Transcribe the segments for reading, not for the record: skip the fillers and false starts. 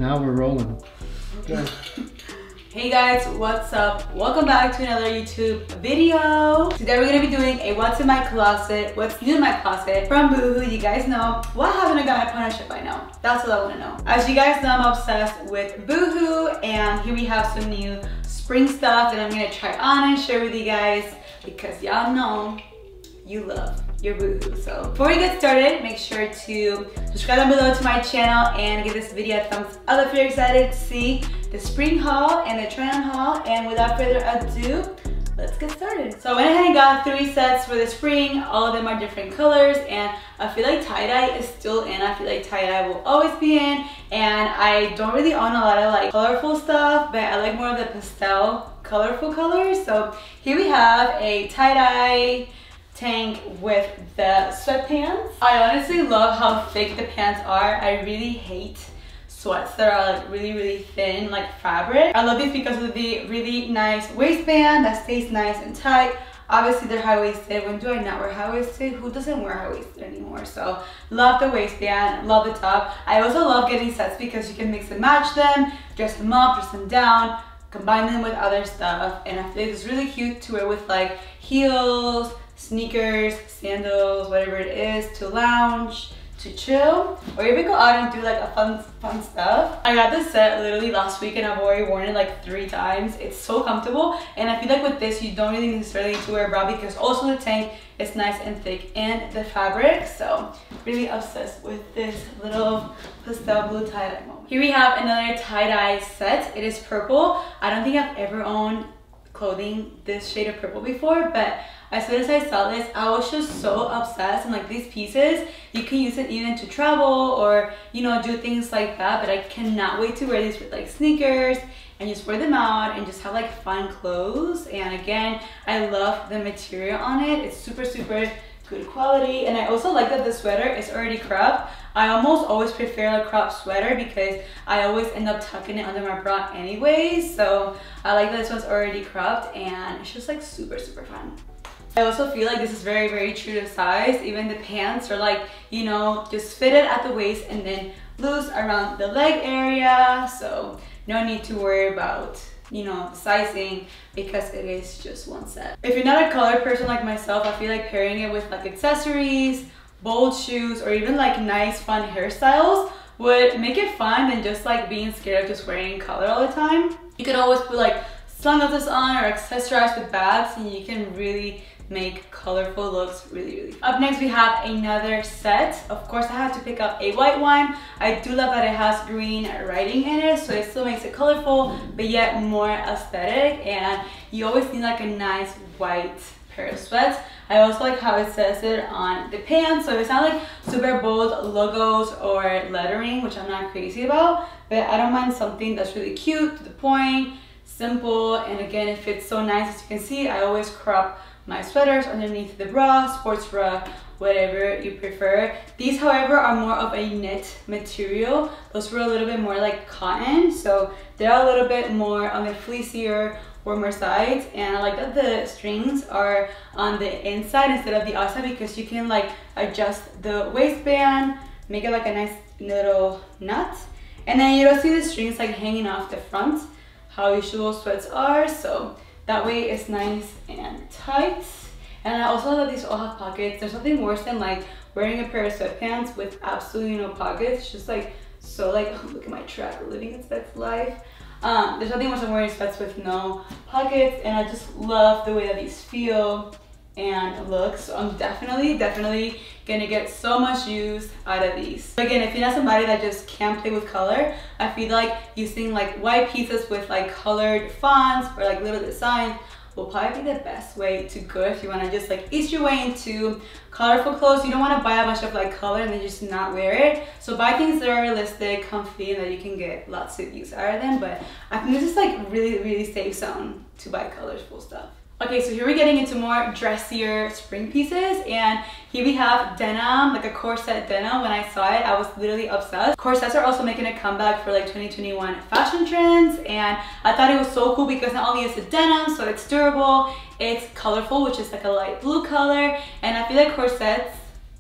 now we're rolling. Okay. Hey guys, what's up? Welcome back to another YouTube video. Today we're gonna be doing a what's in my closet, what's new in my closet from Boohoo. You guys know, why haven't I gotten a partnership by now? That's what I wanna know. As you guys know, I'm obsessed with Boohoo, and here we have some new spring stuff that I'm gonna try on and share with you guys because y'all know you love your Boohoo. So before we get started, make sure to subscribe down below to my channel and give this video a thumbs up if you're excited to see the spring haul and the try on haul. And without further ado, let's get started. So I went ahead and got 3 sets for the spring. All of them are different colors, and I feel like tie-dye is still in. I feel like tie-dye will always be in, and I don't really own a lot of like colorful stuff, but I like more of the pastel colorful colors. So here we have a tie-dye tank with the sweatpants. I honestly love how thick the pants are. I really hate sweats that are like really thin like fabric. I love these because of the really nice waistband that stays nice and tight. Obviously they're high-waisted. When do I not wear high-waisted? Who doesn't wear high-waisted anymore? So love the waistband, love the top. I also love getting sets because you can mix and match them, dress them up, dress them down, combine them with other stuff, and I feel like it's really cute to wear with like heels, sneakers, sandals, whatever it is, to lounge, to chill, or even go out and do like a fun stuff. I got this set literally last week and I've already worn it like 3 times. It's so comfortable, and I feel like with this you don't really necessarily need to wear a bra because also the tank is nice and thick and the fabric. So really obsessed with this little pastel blue tie-dye moment. Here we have another tie-dye set. It is purple. I don't think I've ever owned clothing this shade of purple before, but as soon as I saw this, I was just so obsessed. And like these pieces, you can use it even to travel or, you know, do things like that. But I cannot wait to wear these with like sneakers and just wear them out and just have like fun clothes. And again, I love the material on it. It's super good quality. And I also like that the sweater is already cropped. I almost always prefer a cropped sweater because I always end up tucking it under my bra anyways. So I like that this one's already cropped, and it's just like super fun. I also feel like this is very true to size. Even the pants are like, you know, just fitted at the waist and then loose around the leg area. So no need to worry about, you know, sizing because it is just one set. If you're not a color person like myself, I feel like pairing it with like accessories, bold shoes, or even like nice fun hairstyles would make it fun than just like being scared of just wearing color all the time. You could always put like sunglasses on or accessorize with bags, and you can really make colorful looks really fun. Up next we have another set. Of course I had to pick up a white one. I do love that it has green writing in it, so it still makes it colorful but yet more aesthetic, and you always need like a nice white pair of sweats. I also like how it says it on the pants, so it's not like super bold logos or lettering, which I'm not crazy about, but I don't mind something that's really cute, to the point, simple, and again it fits so nice. As you can see, I always crop my sweaters underneath the bra, sports bra, whatever you prefer. These, however, are more of a knit material. Those were a little bit more like cotton, so they're a little bit more on the fleecier, warmer sides. And I like that the strings are on the inside instead of the outside because you can like adjust the waistband, make it like a nice little knot, and then you don't see the strings like hanging off the front, how usual sweats are. So that way it's nice and tight. And I also love that these all have pockets. There's nothing worse than like wearing a pair of sweatpants with absolutely no pockets. It's just like so like, oh, look at my track, living its best life. There's nothing worse than wearing sweats with no pockets, and I just love the way that these feel and look. So I'm definitely gonna get so much use out of these. Again, if you're not somebody that just can't play with color, I feel like using like white pieces with like colored fonts or like little designs will probably be the best way to go if you want to just like ease your way into colorful clothes. You don't want to buy a bunch of like color and then just not wear it. So buy things that are realistic, comfy, and that you can get lots of use out of them. But I think this is like really safe zone to buy colorful stuff. Okay, so here we're getting into more dressier spring pieces, and here we have denim, like a corset denim. When I saw it, I was literally obsessed. Corsets are also making a comeback for like 2021 fashion trends, and I thought it was so cool because not only is it denim, so it's durable, it's colorful, which is like a light blue color, and I feel like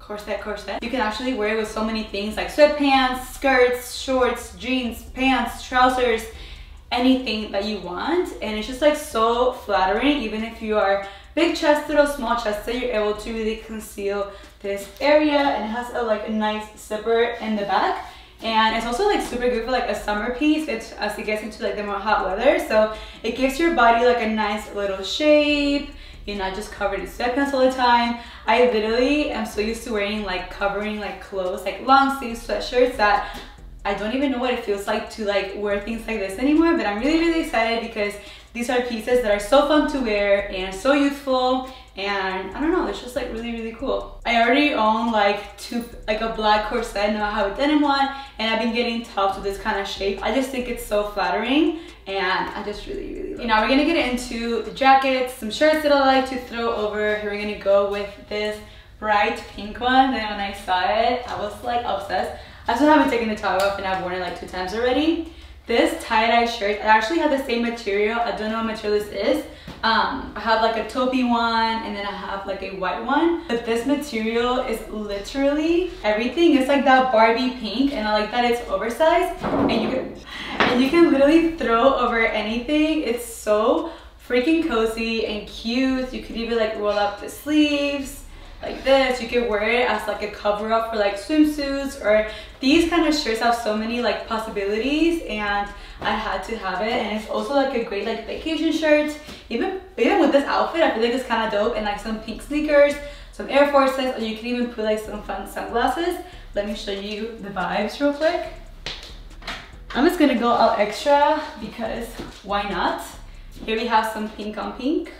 corset. You can actually wear it with so many things like sweatpants, skirts, shorts, jeans, pants, trousers, anything that you want. And it's just like so flattering, even if you are big chested or small chested, you're able to really conceal this area. And it has a nice zipper in the back. And it's also like super good for like a summer piece as it gets into like the more hot weather. So it gives your body like a nice little shape. You're not just covered in sweatpants all the time. I literally am so used to wearing like covering like clothes, like long sleeve sweatshirts, that I don't even know what it feels like to like wear things like this anymore. But I'm really excited because these are pieces that are so fun to wear and so youthful, and I don't know, it's just like really cool. I already own like a black corset, now I have a denim one, and I've been getting tops with this kind of shape. I just think it's so flattering, and I just really love it. Now we're gonna get into the jackets, some shirts that I like to throw over. Here we're gonna go with this bright pink one that when I saw it, I was like obsessed. I still haven't taken the top off and I've worn it like 2 times already. This tie-dye shirt, I actually have the same material. I don't know what material this is. I have like a taupey one, and then I have like a white one. But this material is literally everything. It's like that Barbie pink, and I like that it's oversized. And you can literally throw over anything. It's so freaking cozy and cute. You could even like roll up the sleeves like this. You could wear it as like a cover up for like swimsuits, or these kind of shirts have so many like possibilities, and I had to have it. And it's also like a great like vacation shirt. Even with this outfit, I feel like it's kind of dope, and like some pink sneakers, some Air Forces, or you can even put like some fun sunglasses. Let me show you the vibes real quick. I'm just gonna go all extra because why not? Here we have some pink on pink.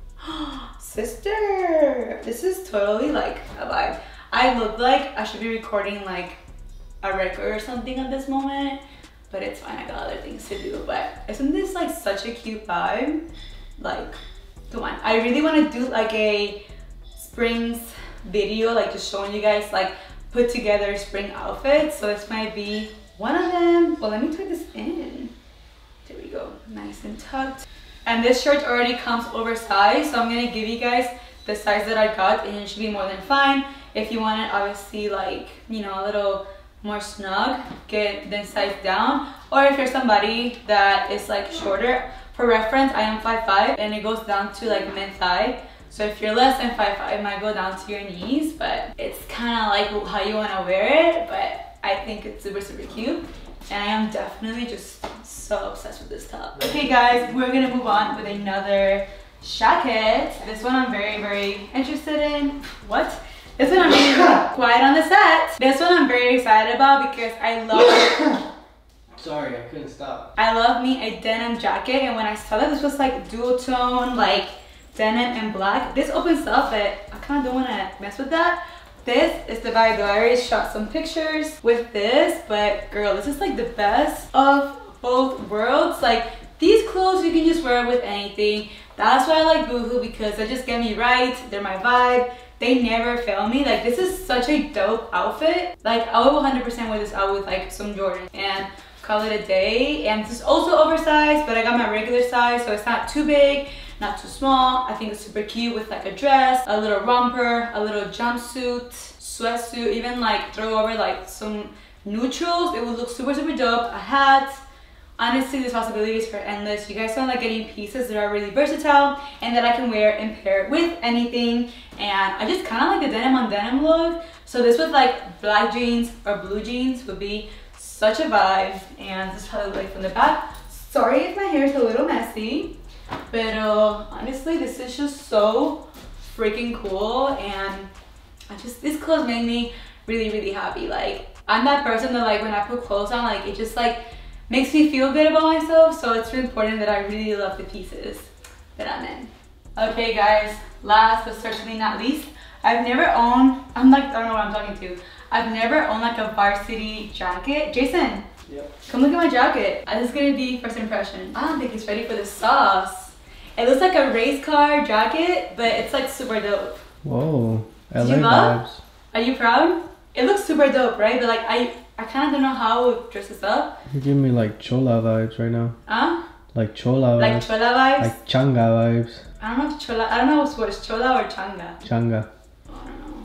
Sister, this is totally like a vibe. I look like I should be recording like a record or something at this moment, but it's fine, I got other things to do. But isn't this like such a cute vibe? Like, come on. I really want to do like a springs video, like just showing you guys like put together spring outfits. So this might be one of them. Well, let me tuck this in. There we go, nice and tucked. And this shirt already comes oversized, so I'm gonna give you guys the size that I got, and it should be more than fine. If you want it obviously like, you know, a little more snug, get the size down. Or if you're somebody that is like shorter, for reference, I am 5'5", and it goes down to like mid-thigh. So if you're less than 5'5", it might go down to your knees, but it's kind of like how you want to wear it. But I think it's super cute, and I am definitely just so obsessed with this top. Okay guys, we're gonna move on with another jacket. This one I'm very interested in. What? This one I'm really quiet on the set. This one I'm very excited about because I love Sorry, I couldn't stop. I love me a denim jacket, and when I saw that this was like dual tone, like denim and black, this opens up, but I kind of don't want to mess with that. This is the vibe though. I already shot some pictures with this, but girl, this is like the best of both worlds. Like these clothes you can just wear with anything. That's why I like Boohoo, because they just get me right. They're my vibe. They never fail me. Like this is such a dope outfit. Like I will 100% wear this out with like some Jordans and call it a day. And this is also oversized, but I got my regular size, so it's not too big, not too small. I think it's super cute with like a dress, a little romper, a little jumpsuit, sweatsuit, even like throw over like some neutrals. It would look super dope. A hat. Honestly, the possibilities are endless. You guys sound like getting pieces that are really versatile and that I can wear and pair with anything. And I just kind of like the denim on denim look. So this with like black jeans or blue jeans would be such a vibe. And this is how it looks from the back. Sorry if my hair is a little messy, but honestly, this is just so freaking cool. And these clothes made me really happy. Like I'm that person that like when I put clothes on, like it just like makes me feel good about myself. So it's really important that I really love the pieces that I'm in. Okay guys, last but certainly not least, I've never owned, I don't know what I'm talking to. I've never owned like a varsity jacket. Jason, yep. Come look at my jacket. This is gonna be first impression. I don't think he's ready for the sauce. It looks like a race car jacket, but it's like super dope. Whoa, LA vibes. Are you proud? It looks super dope, right? But like I kind of don't know how it dresses up. You're giving me like chola vibes right now. Huh? Like chola vibes. Like chola vibes? Like changa vibes. I don't know if chola, I don't know what's worse, chola or changa. Changa. I don't know.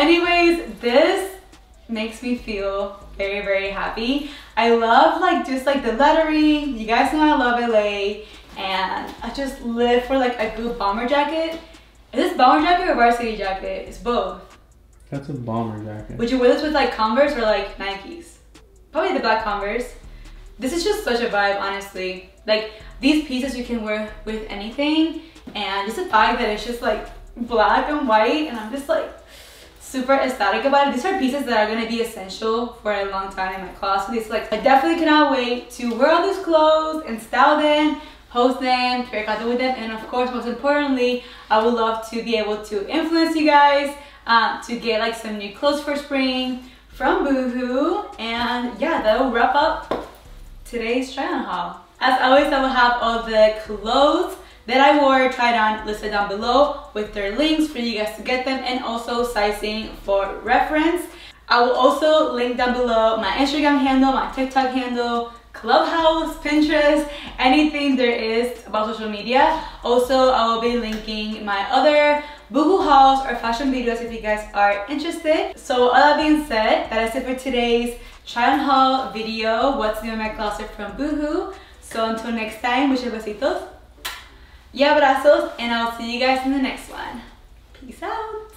Anyways, this makes me feel very, very happy. I love like just like the lettering. You guys know I love LA, and I just live for like a good bomber jacket. Is this bomber jacket or varsity jacket? It's both. That's a bomber jacket. Would you wear this with like Converse or like Nikes? Probably the black Converse. This is just such a vibe, honestly. Like these pieces you can wear with anything, and just the fact that it's just like black and white, and I'm just like super ecstatic about it. These are pieces that are going to be essential for a long time in my closet. It's like I definitely cannot wait to wear all these clothes and style them, post them, create content with them, and of course, most importantly, I would love to be able to influence you guys to get like some new clothes for spring from Boohoo. And yeah, that will wrap up today's try on haul. As always, I will have all the clothes that I wore tried on listed down below with their links for you guys to get them, and also sizing for reference. I will also link down below my Instagram handle, my TikTok handle, Clubhouse, Pinterest, anything there is about social media. Also, I will be linking my other Boohoo hauls or fashion videos if you guys are interested. So all that being said, that is it for today's try on haul video, what's new in my closet from Boohoo. So until next time, muchos besitos y abrazos, and I'll see you guys in the next one. Peace out.